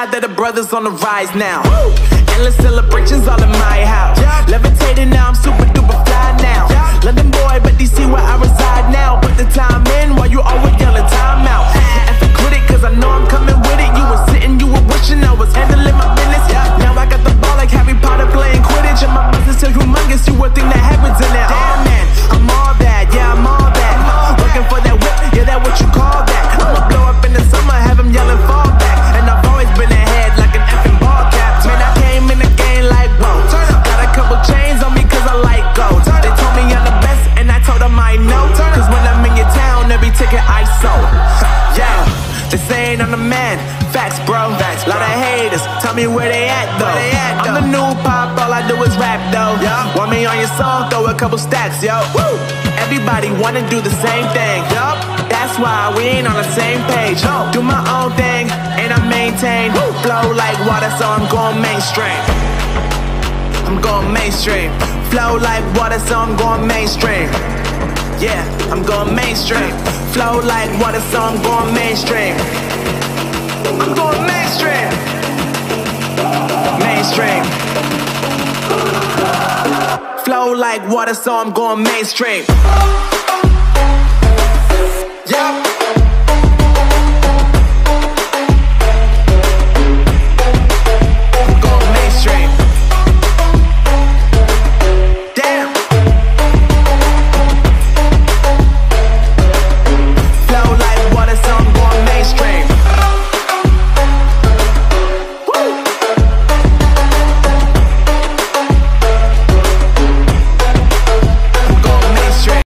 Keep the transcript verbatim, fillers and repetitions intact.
glad that the brothers on the rise now. Woo! Endless celebrations all in my house. Yeah. Levitating now, I'm super duper fly now. Yeah. London boy, but D C where I reside now. Put the time in while you always yelling time out. And for quit it, cause I know I'm coming with it. You were sitting, you were wishing I was handling my business. Yeah. Now I got the ball like Harry Potter playing Quidditch. And my business so humongous, you would think that happens in there. Damn man, I'm all that, yeah I'm all that. Working for that whip, yeah that what you call that. I'ma blow up in the summer, have him yelling fall back. And I've always been ahead like an effing ball cap. Man, I came in the game like whoa. Got a couple chains on me cause I like gold. They told me I'm the best and I told them I know. Cause when I'm in your town, every ticket I sold. Yeah, they saying I'm the man. Facts, bro. Facts, lot of haters. Tell me where they at though. They at, I'm though. The new pop, all I do is rap though. Yeah. Want me on your song? Throw a couple stacks, yo. Woo. Everybody wanna do the same thing. Yup. That's why we ain't on the same page. No. Do my own thing and I maintain. Woo. Flow like water, so I'm going mainstream. I'm going mainstream. Flow like water, so I'm going mainstream. Yeah, I'm going mainstream. Flow like water, so I'm going mainstream. I'm going mainstream. Mainstream. Flow like water, so I'm going mainstream. Yeah.